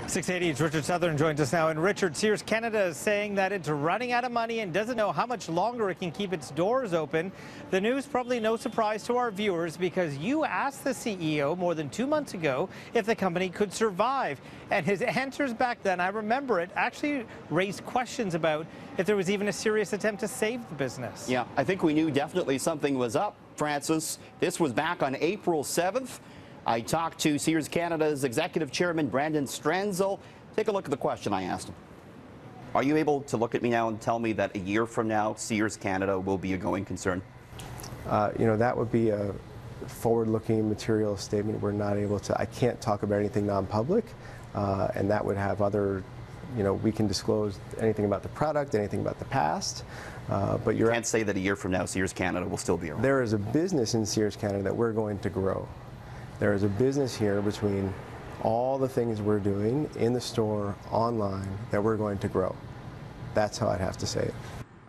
680's Richard Southern joins us now. And Richard, Sears Canada is saying that it's running out of money and doesn't know how much longer it can keep its doors open. The news probably no surprise to our viewers because you asked the CEO more than 2 months ago if the company could survive. And his answers back then, I remember it, actually raised questions about if there was even a serious attempt to save the business. Yeah, I think we knew definitely something was up, Francis. This was back on April 7th. I talked to Sears Canada's executive chairman, Brandon Stranzel. Take a look at the question I asked him. Are you able to look at me now and tell me that a year from now, Sears Canada will be a going concern? That would be a forward-looking material statement. We're not able to, I can't talk about anything non-public, and that would have other, we can disclose anything about the product, anything about the past, but you can't say that a year from now, Sears Canada will still be around. There is a business in Sears Canada that we're going to grow. There is a business here between all the things we're doing in the store, online, that we're going to grow. That's how I'd have to say it.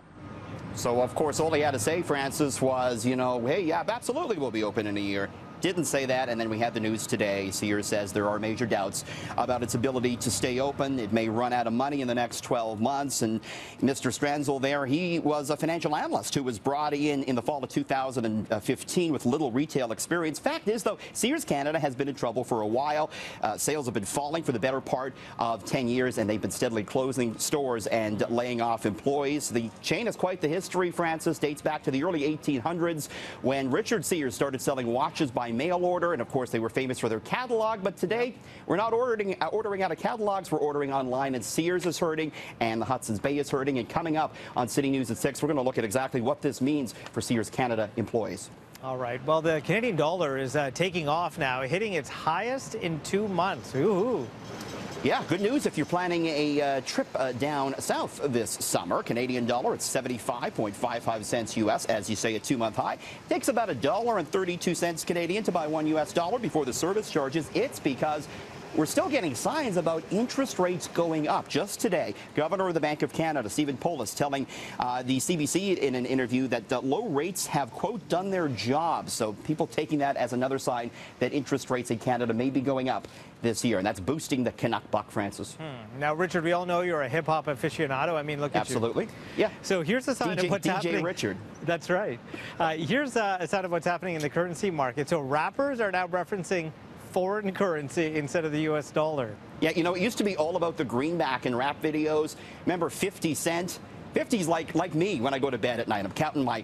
So, of course, all he had to say, Francis, was, hey, yeah, absolutely we'll be open in a year. Didn't say that, and then we had the news today. Sears says there are major doubts about its ability to stay open. It may run out of money in the next 12 months. And Mr. Stranzel there, he was a financial analyst who was brought in the fall of 2015 with little retail experience. Fact is, though, Sears Canada has been in trouble for a while. Sales have been falling for the better part of 10 years, and they've been steadily closing stores and laying off employees. The chain has quite the history, Francis. Dates back to the early 1800s when Richard Sears started selling watches by mail order, and of course they were famous for their catalog. But today we're not ordering out of catalogs, we're ordering online, and Sears is hurting and the Hudson's Bay is hurting. And coming up on City News at 6, we're going to look at exactly what this means for Sears Canada employees. All right. Well, the Canadian dollar is taking off now, hitting its highest in 2 months. Ooh. Yeah, good news if you're planning a trip down south this summer. Canadian dollar at 75.55 cents U.S., as you say, a 2-month high. Takes about $1.32 Canadian to buy $1 before the service charges. It's because we're still getting signs about interest rates going up. Just today, Governor of the Bank of Canada, Stephen Poloz, telling the CBC in an interview that low rates have, quote, done their job. So people taking that as another sign that interest rates in Canada may be going up this year, and that's boosting the Canuck buck, Francis. Now, Richard, we all know you're a hip-hop aficionado. I mean, look at you. Absolutely. Yeah. So here's a sign of what's happening. DJ Richard. That's right. Here's a sign of what's happening in the currency market. So rappers are now referencing foreign currency instead of the U.S. dollar. Yeah, it used to be all about the greenback in rap videos. Remember 50 Cent? 50's like me when I go to bed at night. I'm counting my,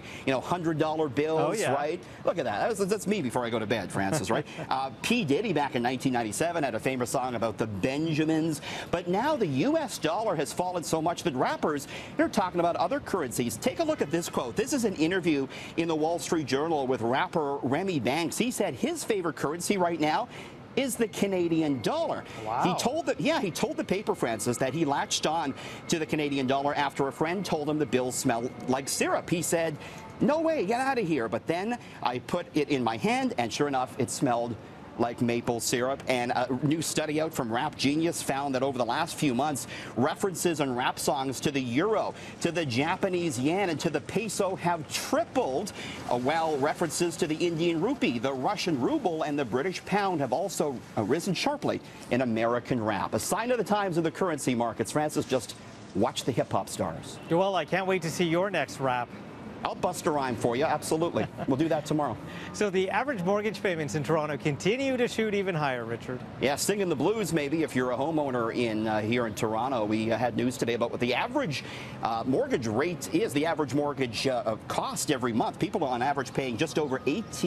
$100 bills, right? Look at that. That's me before I go to bed, Francis, right? P. Diddy back in 1997 had a famous song about the Benjamins. But now the U.S. dollar has fallen so much that rappers, they're talking about other currencies. Take a look at this quote. This is an interview in the Wall Street Journal with rapper Remy Banks. He said his favorite currency right now is the Canadian dollar. Wow. He told the paper, Francis, that he latched on to the Canadian dollar after a friend told him the bills smelled like syrup. He said, "No way, get out of here." But then I put it in my hand, and sure enough, it smelled like maple syrup. And a new study out from Rap Genius found that over the last few months, references on rap songs to the euro, to the Japanese yen, and to the peso have tripled, while references to the Indian rupee, the Russian ruble, and the British pound have also risen sharply in American rap. A sign of the times in the currency markets. Francis, just watch the hip-hop stars. Well, I can't wait to see your next rap. I'll bust a rhyme for you, absolutely. We'll do that tomorrow. So the average mortgage payments in Toronto continue to shoot even higher, Richard. Yeah, singing the blues maybe if you're a homeowner here in Toronto. We had news today about what the average mortgage rate is, the average mortgage cost every month. People are on average paying just over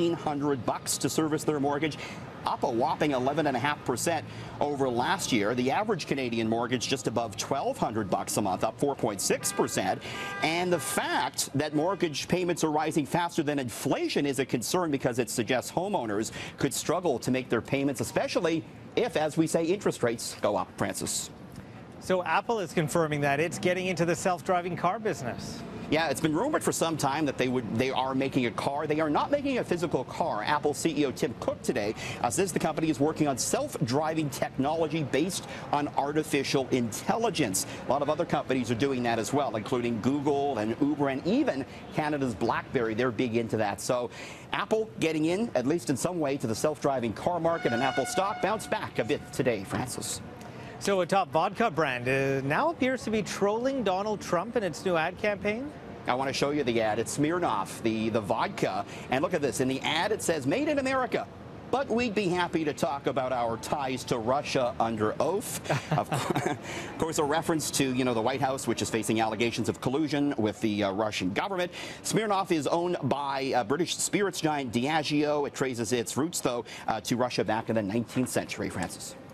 $1,800 to service their mortgage, up a whopping 11.5% over last year. The average Canadian mortgage just above $1,200 a month, up 4.6%. And the fact that mortgage payments are rising faster than inflation is a concern because it suggests homeowners could struggle to make their payments, especially if, as we say, interest rates go up, Francis. So Apple is confirming that it's getting into the self-driving car business. Yeah, it's been rumored for some time that they are making a car. They are not making a physical car. Apple CEO Tim Cook today says the company is working on self-driving technology based on artificial intelligence. A lot of other companies are doing that as well, including Google and Uber and even Canada's BlackBerry. They're big into that. So Apple getting in, at least in some way, to the self-driving car market, and Apple stock bounced back a bit today, Francis. So a top vodka brand now appears to be trolling Donald Trump in its new ad campaign. I want to show you the ad. It's Smirnoff, the vodka. And look at this. In the ad, it says, "Made in America. But we'd be happy to talk about our ties to Russia under oath." Of course, a reference to, the White House, which is facing allegations of collusion with the Russian government. Smirnoff is owned by British spirits giant Diageo. It traces its roots, though, to Russia back in the 19th century. Francis.